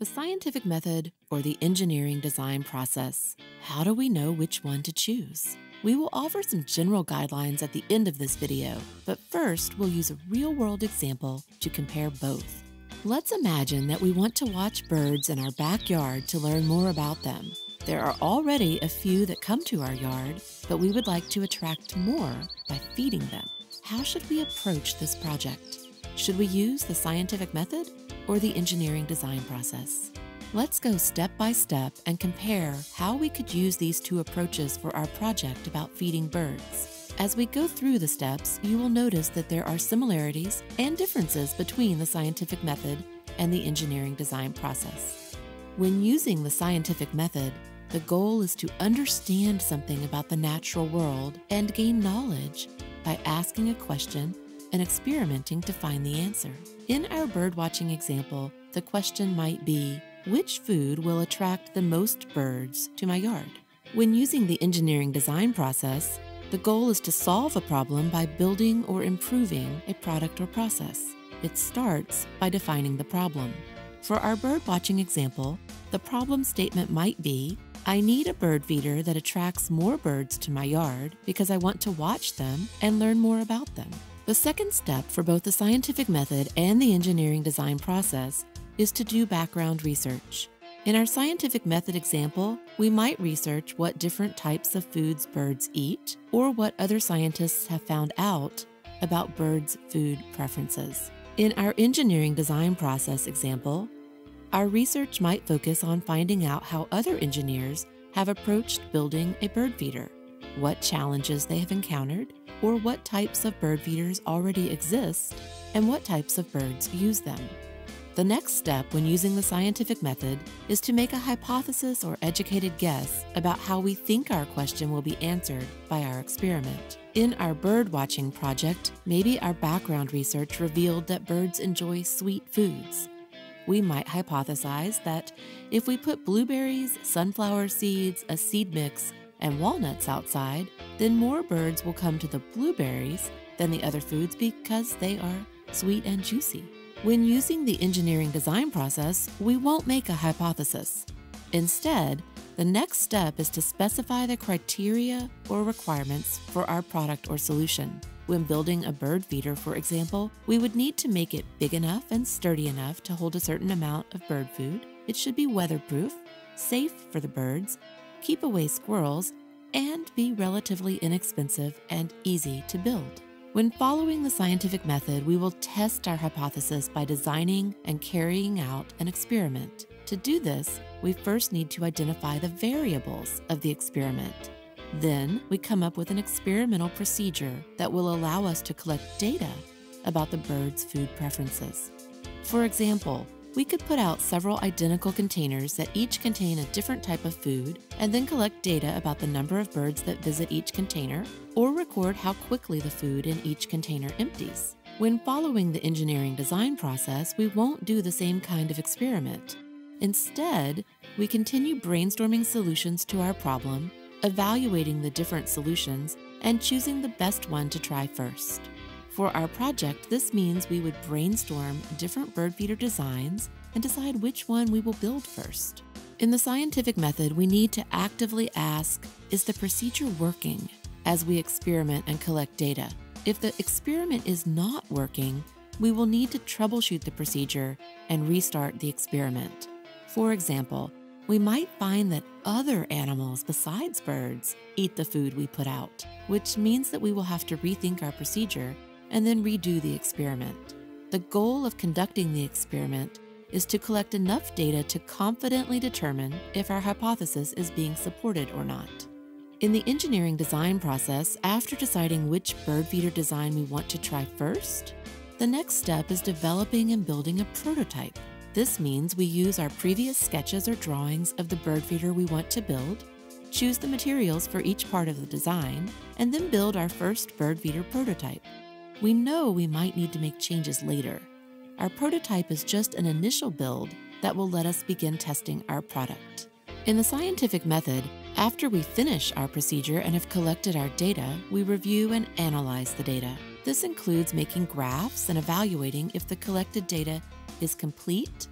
The scientific method or the engineering design process. How do we know which one to choose? We will offer some general guidelines at the end of this video, but first we'll use a real-world example to compare both. Let's imagine that we want to watch birds in our backyard to learn more about them. There are already a few that come to our yard, but we would like to attract more by feeding them. How should we approach this project? Should we use the scientific method or the engineering design process? Let's go step by step and compare how we could use these two approaches for our project about feeding birds. As we go through the steps, you will notice that there are similarities and differences between the scientific method and the engineering design process. When using the scientific method, the goal is to understand something about the natural world and gain knowledge by asking a question and experimenting to find the answer. In our birdwatching example, the question might be, which food will attract the most birds to my yard? When using the engineering design process, the goal is to solve a problem by building or improving a product or process. It starts by defining the problem. For our birdwatching example, the problem statement might be, I need a bird feeder that attracts more birds to my yard because I want to watch them and learn more about them. The second step for both the scientific method and the engineering design process is to do background research. In our scientific method example, we might research what different types of foods birds eat or what other scientists have found out about birds' food preferences. In our engineering design process example, our research might focus on finding out how other engineers have approached building a bird feeder, what challenges they have encountered, or what types of bird feeders already exist, and what types of birds use them. The next step when using the scientific method is to make a hypothesis or educated guess about how we think our question will be answered by our experiment. In our bird watching project, maybe our background research revealed that birds enjoy sweet foods. We might hypothesize that if we put blueberries, sunflower seeds, a seed mix, and walnuts outside, then more birds will come to the blueberries than the other foods because they are sweet and juicy. When using the engineering design process, we won't make a hypothesis. Instead, the next step is to specify the criteria or requirements for our product or solution. When building a bird feeder, for example, we would need to make it big enough and sturdy enough to hold a certain amount of bird food. It should be weatherproof, safe for the birds, keep away squirrels, and be relatively inexpensive and easy to build. When following the scientific method, we will test our hypothesis by designing and carrying out an experiment. To do this, we first need to identify the variables of the experiment. Then, we come up with an experimental procedure that will allow us to collect data about the bird's food preferences. For example, we could put out several identical containers that each contain a different type of food and then collect data about the number of birds that visit each container or record how quickly the food in each container empties. When following the engineering design process, we won't do the same kind of experiment. Instead, we continue brainstorming solutions to our problem, evaluating the different solutions, and choosing the best one to try first. For our project, this means we would brainstorm different bird feeder designs and decide which one we will build first. In the scientific method, we need to actively ask, is the procedure working, as we experiment and collect data? If the experiment is not working, we will need to troubleshoot the procedure and restart the experiment. For example, we might find that other animals besides birds eat the food we put out, which means that we will have to rethink our procedure and then redo the experiment. The goal of conducting the experiment is to collect enough data to confidently determine if our hypothesis is being supported or not. In the engineering design process, after deciding which bird feeder design we want to try first, the next step is developing and building a prototype. This means we use our previous sketches or drawings of the bird feeder we want to build, choose the materials for each part of the design, and then build our first bird feeder prototype. We know we might need to make changes later. Our prototype is just an initial build that will let us begin testing our product. In the scientific method, after we finish our procedure and have collected our data, we review and analyze the data. This includes making graphs and evaluating if the collected data is complete,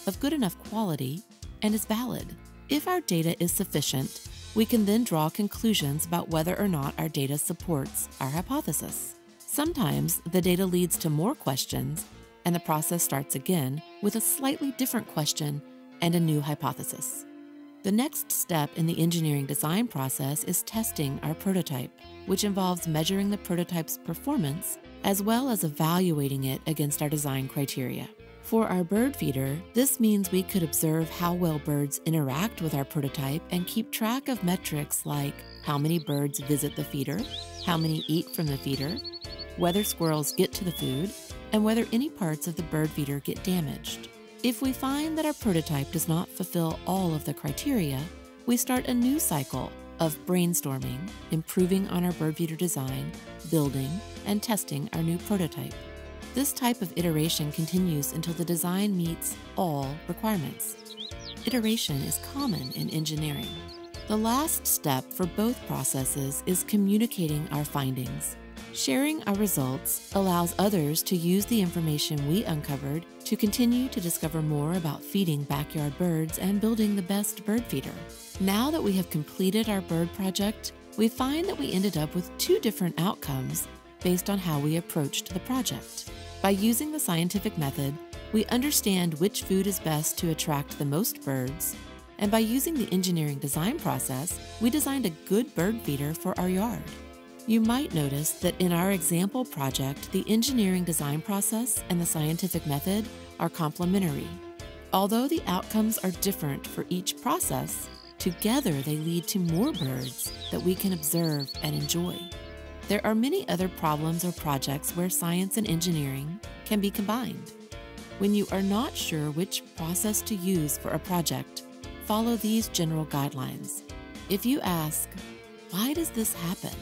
of good enough quality and is valid. If our data is sufficient, we can then draw conclusions about whether or not our data supports our hypothesis. Sometimes the data leads to more questions, and the process starts again with a slightly different question and a new hypothesis. The next step in the engineering design process is testing our prototype, which involves measuring the prototype's performance as well as evaluating it against our design criteria. For our bird feeder, this means we could observe how well birds interact with our prototype and keep track of metrics like how many birds visit the feeder, how many eat from the feeder, whether squirrels get to the food, and whether any parts of the bird feeder get damaged. If we find that our prototype does not fulfill all of the criteria, we start a new cycle of brainstorming, improving on our bird feeder design, building, and testing our new prototype. This type of iteration continues until the design meets all requirements. Iteration is common in engineering. The last step for both processes is communicating our findings. Sharing our results allows others to use the information we uncovered to continue to discover more about feeding backyard birds and building the best bird feeder. Now that we have completed our bird project, we find that we ended up with two different outcomes based on how we approached the project. By using the scientific method, we understand which food is best to attract the most birds, and by using the engineering design process, we designed a good bird feeder for our yard. You might notice that in our example project, the engineering design process and the scientific method are complementary. Although the outcomes are different for each process, together they lead to more birds that we can observe and enjoy. There are many other problems or projects where science and engineering can be combined. When you are not sure which process to use for a project, follow these general guidelines. If you ask, "Why does this happen?"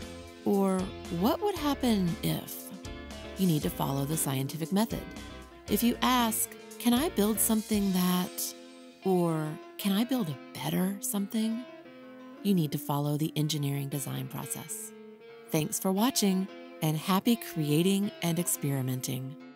or "What would happen if?" you need to follow the scientific method. If you ask, "Can I build something that?" or "Can I build a better something?" you need to follow the engineering design process. Thanks for watching, and happy creating and experimenting.